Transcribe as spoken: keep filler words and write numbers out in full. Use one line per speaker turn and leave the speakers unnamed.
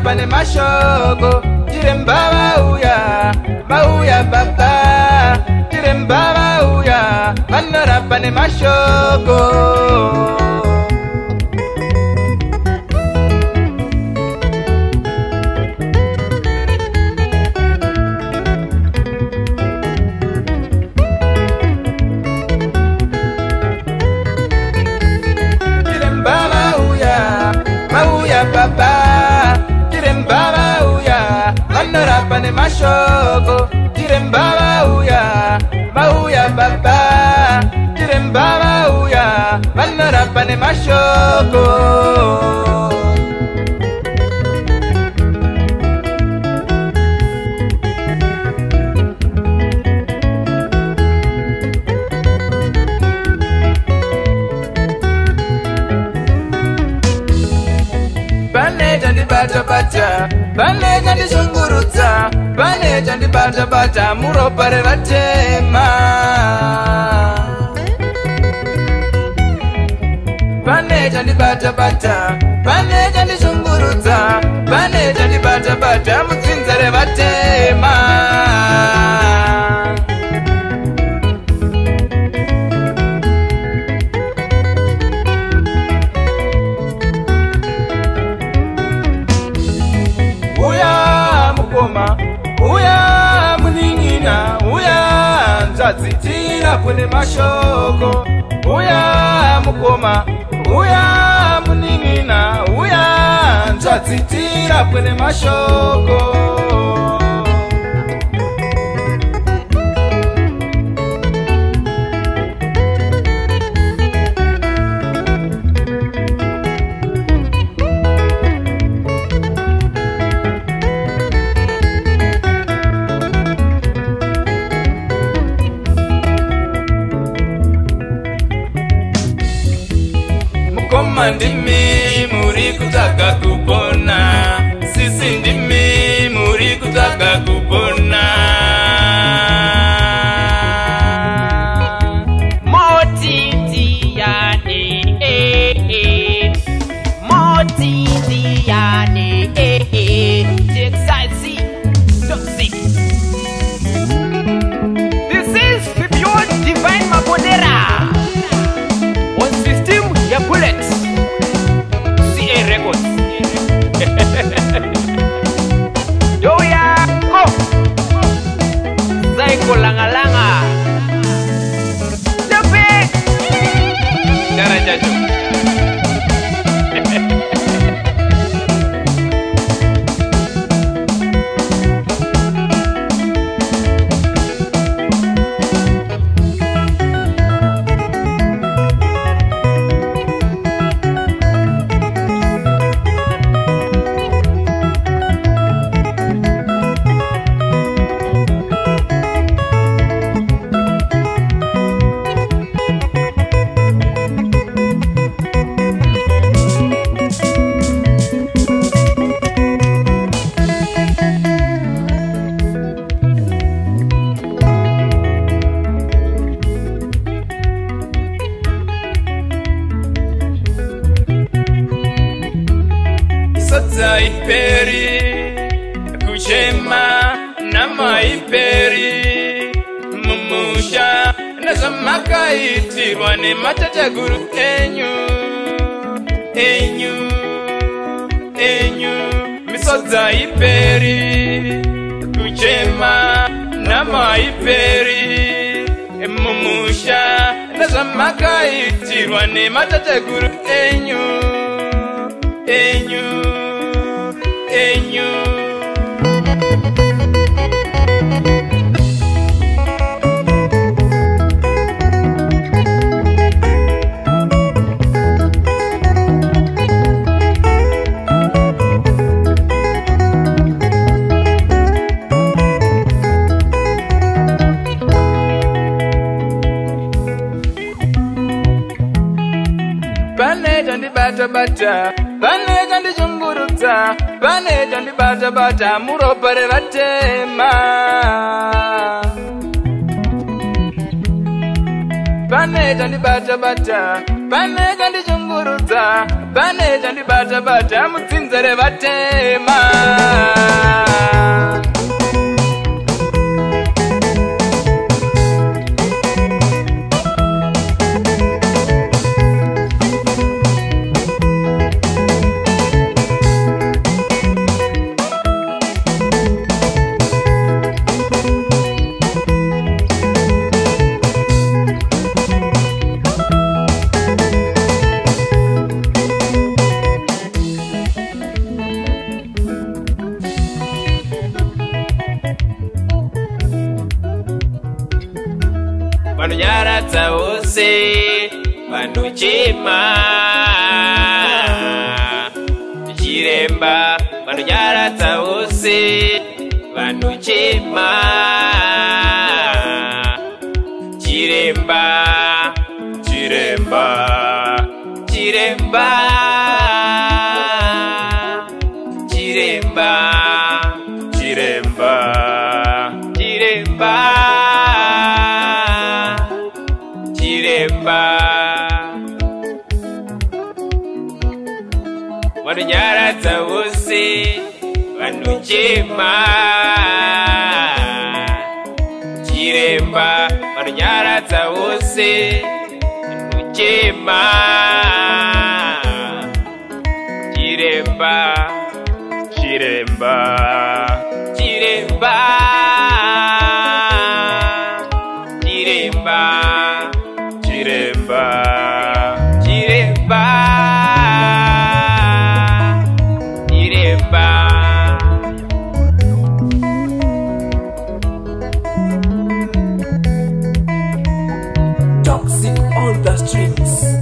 vanorapa nemashoko. Chiremba vauya, vauya baba. Chiremba vauya, vanorapa nemashoko. Baba, Chiremba vauya, vanorapa nemashoko. Chiremba vauya, vauya baba. Chiremba vauya, vanorapa nemashoko. Bata bata, bane jandi shungurutsa, bane jandi bata bata, muropare vatema. Bane jandi bata bata, bane jandi shungurutsa, bane jandi bata bata, mutsinzere vatema. Uya muningina, uya nzadzitira kune mashoko. Uya mukoma, uya muningina, uya nzadzitira kune mashoko. Ndimi muri kutaka kupona, sisi ndimi muri kutaka kupona.
Moti diane eh eh, moti diane eh eh, Texasi toxic. This is FIBBION Divine Mapondera on system ya bullets. Records. Yo ya go. Psycho langa langa. Tepe. Dara jajo. Iperi kuchema na maiperi mumusha na zamaka itirwa ne matata guru enyu enyu enyu misoza iperi kuchema na maiperi mumusha na zamaka itirwa ne matata guru enyu enyu enyu. Bane jandi bata bata, bane jandi jungurutsa, bane jandi bata bata, muropare vatema. Bane jandi bata bata, pane chandishungurudza, pane chandibata-bata mutsinze revatema.
Vanonyaradza vose vanochema, Chiremba vanonyaradza vose vanochema, Chiremba, Chiremba, Chiremba, Chiremba, Chiremba, Chiremba, Chiremba, vanonyaradza vose vanochema, Chiremba vanonyaradza vose vanochema, Chiremba, Chiremba, Chiremba, Chiremba, Chiremba, Chiremba, Chiremba.
Toxic on the streets.